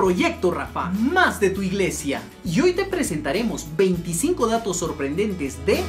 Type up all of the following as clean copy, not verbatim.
Proyecto Rafa, más de tu iglesia. Y hoy te presentaremos 25 datos sorprendentes de...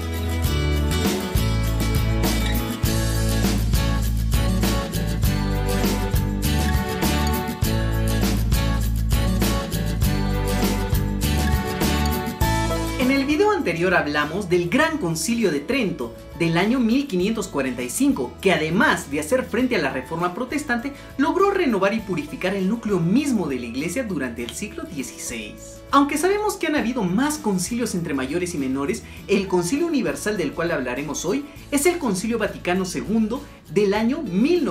En el video anterior hablamos del Gran Concilio de Trento del año 1545, que además de hacer frente a la Reforma Protestante, logró renovar y purificar el núcleo mismo de la Iglesia durante el siglo XVI. Aunque sabemos que han habido más concilios entre mayores y menores, el Concilio Universal del cual hablaremos hoy es el Concilio Vaticano II del año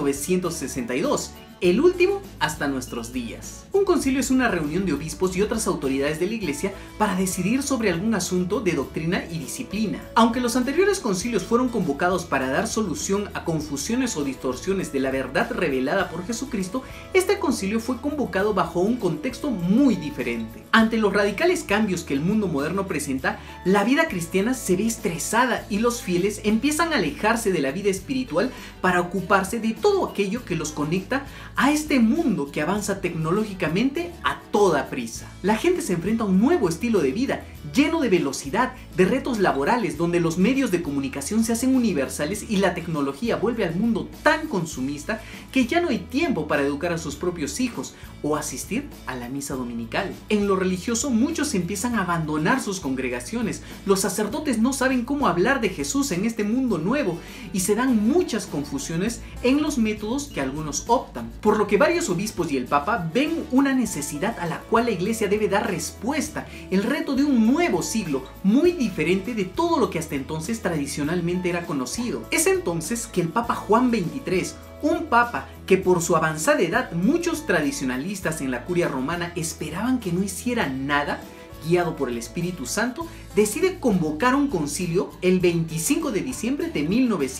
1962. El último hasta nuestros días. Un concilio es una reunión de obispos y otras autoridades de la iglesia para decidir sobre algún asunto de doctrina y disciplina. Aunque los anteriores concilios fueron convocados para dar solución a confusiones o distorsiones de la verdad revelada por Jesucristo, este concilio fue convocado bajo un contexto muy diferente. Ante los radicales cambios que el mundo moderno presenta, la vida cristiana se ve estresada y los fieles empiezan a alejarse de la vida espiritual para ocuparse de todo aquello que los conecta a este mundo que avanza tecnológicamente a toda prisa. La gente se enfrenta a un nuevo estilo de vida, lleno de velocidad, de retos laborales, donde los medios de comunicación se hacen universales y la tecnología vuelve al mundo tan consumista que ya no hay tiempo para educar a sus propios hijos o asistir a la misa dominical. En lo religioso, muchos empiezan a abandonar sus congregaciones. Los sacerdotes no saben cómo hablar de Jesús en este mundo nuevo y se dan muchas confusiones en los métodos que algunos optan. Por lo que varios obispos y el Papa ven una necesidad a la cual la Iglesia debe dar respuesta, el reto de un nuevo siglo, muy diferente de todo lo que hasta entonces tradicionalmente era conocido. Es entonces que el Papa Juan XXIII, un papa que por su avanzada edad muchos tradicionalistas en la curia romana esperaban que no hiciera nada, guiado por el Espíritu Santo, decide convocar un concilio el 25 de diciembre de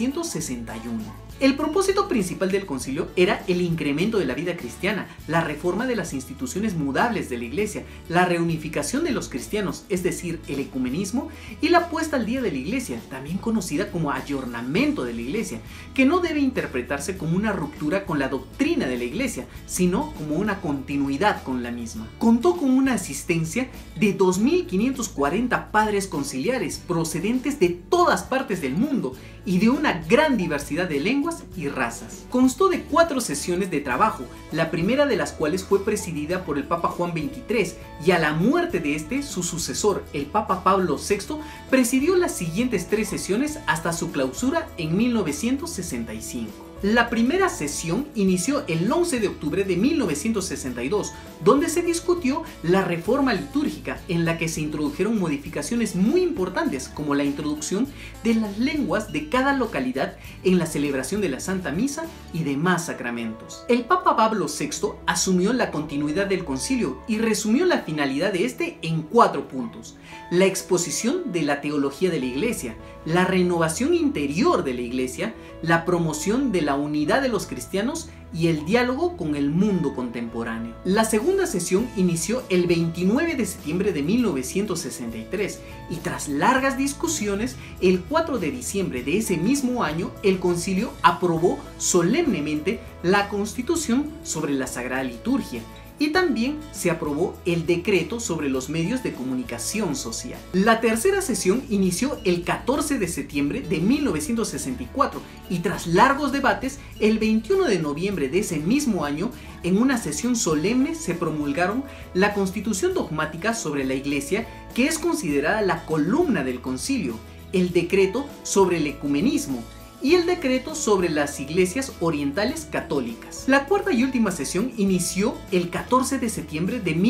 1961. El propósito principal del concilio era el incremento de la vida cristiana, la reforma de las instituciones mudables de la iglesia, la reunificación de los cristianos, es decir, el ecumenismo, y la puesta al día de la iglesia, también conocida como ayornamiento de la iglesia, que no debe interpretarse como una ruptura con la doctrina de la iglesia, sino como una continuidad con la misma. Contó con una asistencia de 2.540 padres conciliares procedentes de todas partes del mundo y de una gran diversidad de lenguas y razas. Constó de 4 sesiones de trabajo, la primera de las cuales fue presidida por el Papa Juan XXIII, y a la muerte de este, su sucesor, el Papa Pablo VI, presidió las siguientes 3 sesiones hasta su clausura en 1965. La primera sesión inició el 11 de octubre de 1962, donde se discutió la reforma litúrgica, en la que se introdujeron modificaciones muy importantes, como la introducción de las lenguas de cada localidad en la celebración de la Santa Misa y demás sacramentos. El Papa Pablo VI asumió la continuidad del concilio y resumió la finalidad de este en 4 puntos: la exposición de la teología de la Iglesia, la renovación interior de la Iglesia, la promoción de la unidad de los cristianos y el diálogo con el mundo contemporáneo. La segunda sesión inició el 29 de septiembre de 1963 y tras largas discusiones, el 4 de diciembre de ese mismo año, el concilio aprobó solemnemente la Constitución sobre la Sagrada Liturgia, y también se aprobó el decreto sobre los medios de comunicación social. La tercera sesión inició el 14 de septiembre de 1964 y tras largos debates, el 21 de noviembre de ese mismo año, en una sesión solemne se promulgaron la Constitución dogmática sobre la Iglesia, que es considerada la columna del concilio, el decreto sobre el ecumenismo y el decreto sobre las iglesias orientales católicas. La cuarta y última sesión inició el 14 de septiembre de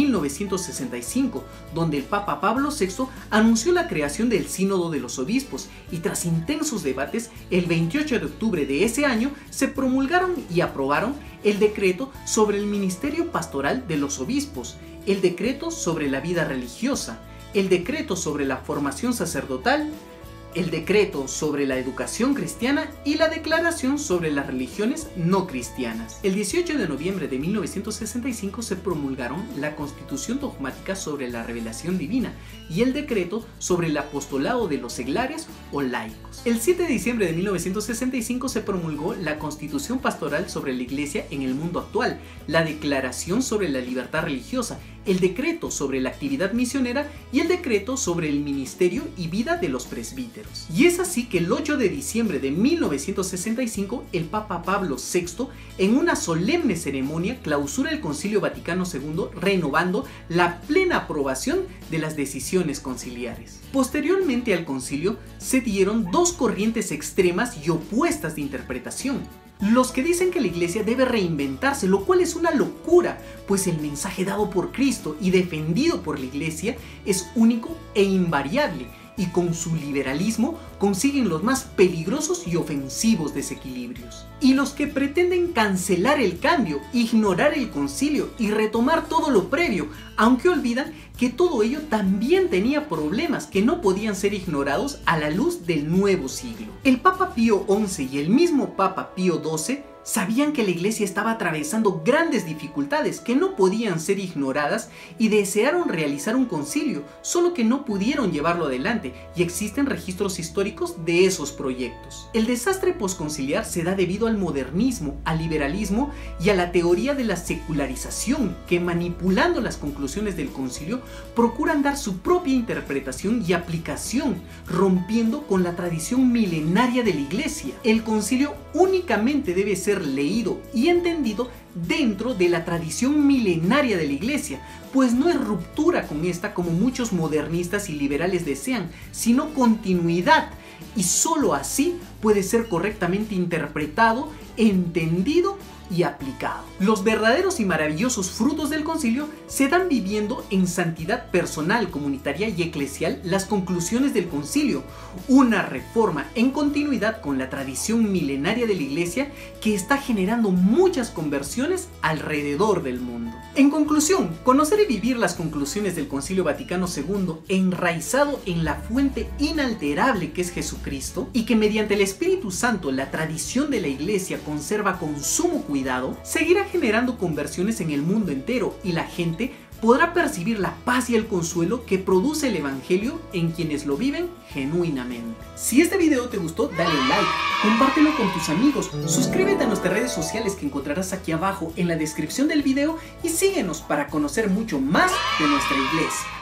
1965, donde el Papa Pablo VI anunció la creación del Sínodo de los Obispos y tras intensos debates, el 28 de octubre de ese año se promulgaron y aprobaron el decreto sobre el ministerio pastoral de los obispos, el decreto sobre la vida religiosa, el decreto sobre la formación sacerdotal, el decreto sobre la educación cristiana y la declaración sobre las religiones no cristianas. El 18 de noviembre de 1965 se promulgaron la Constitución Dogmática sobre la Revelación Divina y el decreto sobre el apostolado de los seglares o laicos. El 7 de diciembre de 1965 se promulgó la Constitución Pastoral sobre la Iglesia en el mundo actual, la Declaración sobre la Libertad Religiosa, el decreto sobre la actividad misionera y el decreto sobre el ministerio y vida de los presbíteros. Y es así que el 8 de diciembre de 1965 el Papa Pablo VI, en una solemne ceremonia, clausura el Concilio Vaticano II, renovando la plena aprobación de las decisiones conciliares. Posteriormente al concilio se dieron dos corrientes extremas y opuestas de interpretación. Los que dicen que la iglesia debe reinventarse, lo cual es una locura, pues el mensaje dado por Cristo y defendido por la iglesia es único e invariable, y con su liberalismo consiguen los más peligrosos y ofensivos desequilibrios. Y los que pretenden cancelar el cambio, ignorar el concilio y retomar todo lo previo, aunque olvidan que todo ello también tenía problemas que no podían ser ignorados a la luz del nuevo siglo. El Papa Pío XI y el mismo Papa Pío XII sabían que la iglesia estaba atravesando grandes dificultades que no podían ser ignoradas y desearon realizar un concilio, solo que no pudieron llevarlo adelante, y existen registros históricos de esos proyectos. El desastre posconciliar se da debido al modernismo, al liberalismo y a la teoría de la secularización, que manipulando las conclusiones del concilio procuran dar su propia interpretación y aplicación, rompiendo con la tradición milenaria de la iglesia. El concilio únicamente debe ser leído y entendido dentro de la tradición milenaria de la iglesia, pues no es ruptura con esta como muchos modernistas y liberales desean, sino continuidad, y solo así puede ser correctamente interpretado, entendido y aplicado. Los verdaderos y maravillosos frutos del concilio se dan viviendo en santidad personal, comunitaria y eclesial las conclusiones del concilio, una reforma en continuidad con la tradición milenaria de la iglesia que está generando muchas conversiones alrededor del mundo. En conclusión, conocer y vivir las conclusiones del Concilio Vaticano II, enraizado en la fuente inalterable que es Jesucristo, y que mediante el Espíritu Santo la tradición de la iglesia conserva con sumo cuidado, seguirá generando conversiones en el mundo entero, y la gente podrá percibir la paz y el consuelo que produce el Evangelio en quienes lo viven genuinamente. Si este video te gustó, dale like, compártelo con tus amigos, suscríbete a nuestras redes sociales que encontrarás aquí abajo en la descripción del video y síguenos para conocer mucho más de nuestra iglesia.